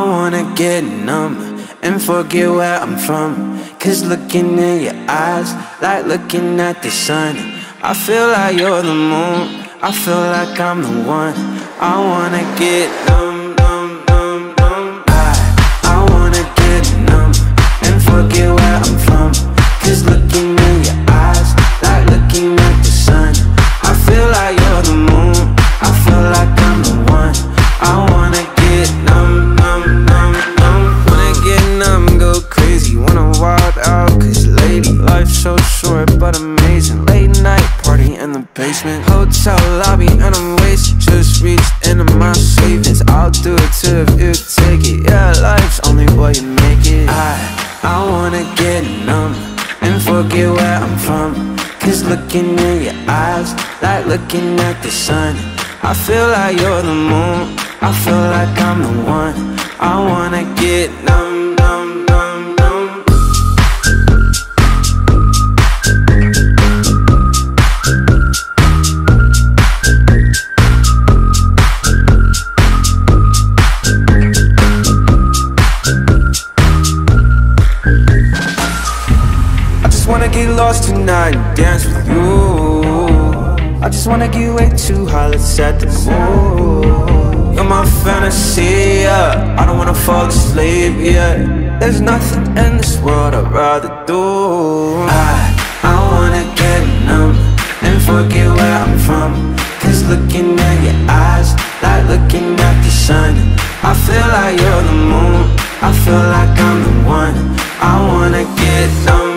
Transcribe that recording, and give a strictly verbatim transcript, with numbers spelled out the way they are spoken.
wanna get numb and forget where I'm from. Cause looking in your eyes, like looking at the sun. I feel like you're the moon, I feel like I'm the one. I wanna get numb, numb, numb, numb. I, I wanna get numb and forget where I'm from. Cause looking in your eyes, like looking at the sun. I feel like you're the moon, I feel like I'm the one. I wanna get numb, numb, numb, numb. Wanna get numb, go crazy, wanna wild out. Cause lately life's so short but amazing. Late night party in the basement, hotel lobby and I'm wasted. Just reached into my savings, I'll do it too if you take it. Yeah, life's only what you make it. I, I wanna get numb and forget where I'm from. Cause looking in your eyes, like looking at the sun. I feel like you're the moon, I feel like I'm the one. I wanna get numb, numb, numb, numb. I just wanna get lost tonight and dance with you. I just wanna get way too high, let's set the mood. You're my fantasy, yeah. I don't wanna fall asleep, yeah. There's nothing in this world I'd rather do. I, I wanna get numb and forget where I'm from. Cause looking at your eyes, like looking at the sun. I feel like you're the moon, I feel like I'm the one. I wanna get numb.